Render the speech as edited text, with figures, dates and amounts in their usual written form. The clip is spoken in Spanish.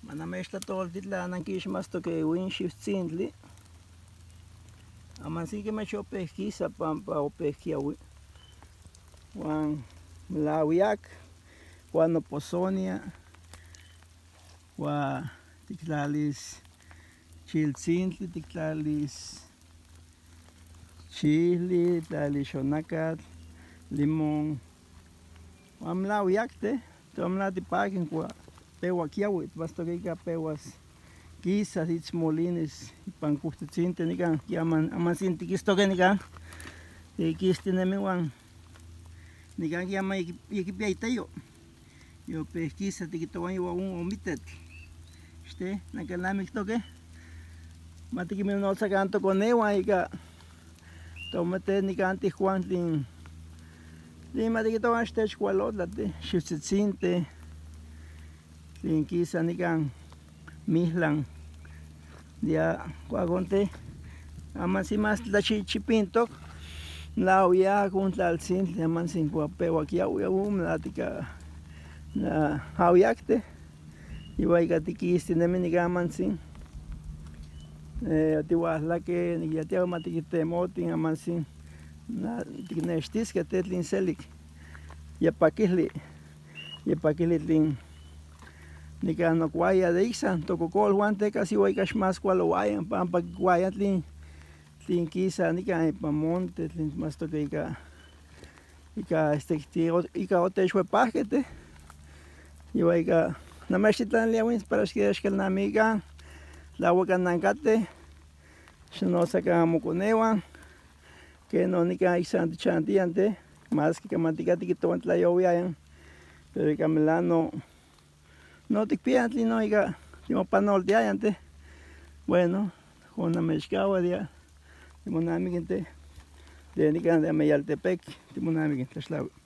Manamexta toltitla nanquixmasto que winxiutzintli. Amansi que machopehquisa pampa opehquiaui. Juan Mlawiac, Juan Oposonia, Juan Ticlalis Chiltzintli, Ticlalis Chili, Ticlalis Xonacatl, Limón. Juan Mlawiac te, tomlatipaquen Juan. Pewa kiawit, basta que pewas quizás itzmolines pan kuhtitzinte nikan amansin tikistoke nikan tikistinemiwan nikan yama yikipiaitayo yo pesquisa tikitowan iwa un omitet este nakanamiktoke matikiminosakan tokonewan ika tomate nikan tijuan tlin matikitowan xtechkualotlate xiutzitzinte tlin kisa nikan mihlan dia kuakonte amansi mas tlachichipintok Mlawiac untlaltzintli amansi pewa kiaui mlatika na jawiakte iwa ika tikistinemi nikan amansi tiuahlake nikiatia matikitemotin amansi tiknextiske te tlin selik yapakihli tlin nikan nokuaya de iksan tokokolhuan teka siwa ika xmas kualowaian pampa kuaya tlin kisa nikan ipan monte tlin mastoke ika otechhuepahkeh te iwa ika namechtitlanilia para xkelnamikikan tlauakan nankateh xinosakan amokonewan kenon nikan iksan tichantian te maski kamatika tikitowan tlayowiayan pero ika melano no tikpian tlin no ika timopanoltiayan te bueno jonamechkaua dia timonamikin te de nikan de Ameyaltepec timonamikin tlaxtlaui.